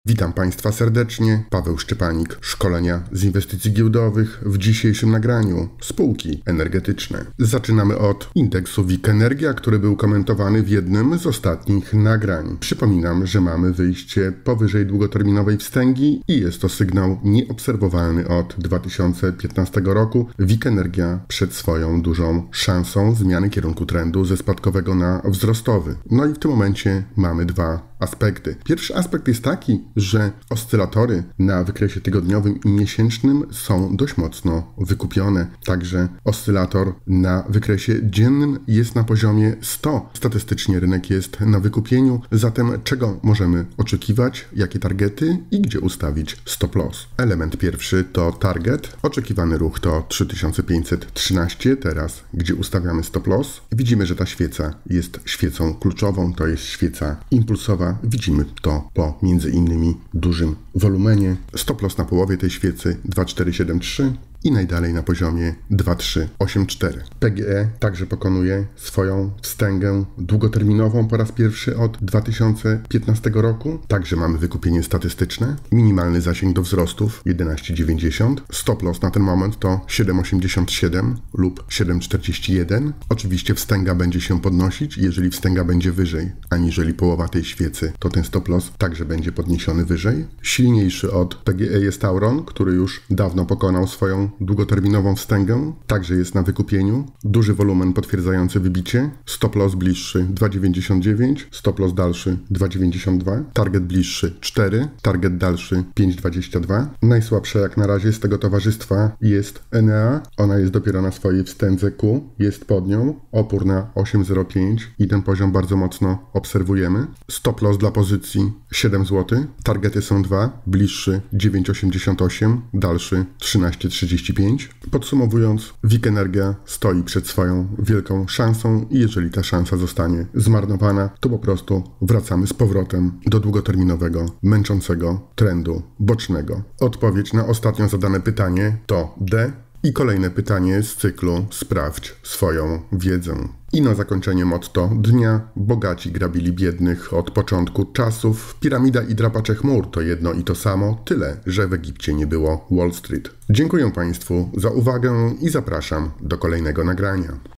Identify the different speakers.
Speaker 1: Witam Państwa serdecznie, Paweł Szczepanik, szkolenia z inwestycji giełdowych w dzisiejszym nagraniu spółki energetyczne. Zaczynamy od indeksu WIG Energia, który był komentowany w jednym z ostatnich nagrań. Przypominam, że mamy wyjście powyżej długoterminowej wstęgi i jest to sygnał nieobserwowalny od 2015 roku. WIG Energia przed swoją dużą szansą zmiany kierunku trendu ze spadkowego na wzrostowy. No i w tym momencie mamy dwa aspekty. Pierwszy aspekt jest taki, że oscylatory na wykresie tygodniowym i miesięcznym są dość mocno wykupione. Także oscylator na wykresie dziennym jest na poziomie 100. Statystycznie rynek jest na wykupieniu. Zatem czego możemy oczekiwać, jakie targety i gdzie ustawić stop loss? Element pierwszy to target. Oczekiwany ruch to 3513. Teraz, gdzie ustawiamy stop loss? Widzimy, że ta świeca jest świecą kluczową. To jest świeca impulsowa. Widzimy to po między innymi dużym wolumenie. Stop loss na połowie tej świecy 2473 i najdalej na poziomie 2384. PGE także pokonuje swoją wstęgę długoterminową po raz pierwszy od 2015 roku. Także mamy wykupienie statystyczne. Minimalny zasięg do wzrostów 11,90. Stop loss na ten moment to 7,87 lub 7,41. Oczywiście wstęga będzie się podnosić. Jeżeli wstęga będzie wyżej aniżeli połowa tej świecy, to ten stop loss także będzie podniesiony wyżej. Silniejszy od PGE jest Tauron, który już dawno pokonał swoją długoterminową wstęgę, także jest na wykupieniu. Duży wolumen potwierdzający wybicie. Stop loss bliższy 2,99, stop loss dalszy 2,92, target bliższy 4, target dalszy 5,22. Najsłabsza jak na razie z tego towarzystwa jest Enea. Ona jest dopiero na swojej wstędze Q, jest pod nią. Opór na 8,05 i ten poziom bardzo mocno obserwujemy. Stop loss dla pozycji 7 zł. Targety są dwa, bliższy 9,88, dalszy 13,35. Podsumowując, WIG Energia stoi przed swoją wielką szansą i jeżeli ta szansa zostanie zmarnowana, to po prostu wracamy z powrotem do długoterminowego, męczącego trendu bocznego. Odpowiedź na ostatnio zadane pytanie to D. I kolejne pytanie z cyklu Sprawdź swoją wiedzę. I na zakończenie motto dnia: bogaci grabili biednych od początku czasów. Piramida i drapacze chmur to jedno i to samo, tyle, że w Egipcie nie było Wall Street. Dziękuję Państwu za uwagę i zapraszam do kolejnego nagrania.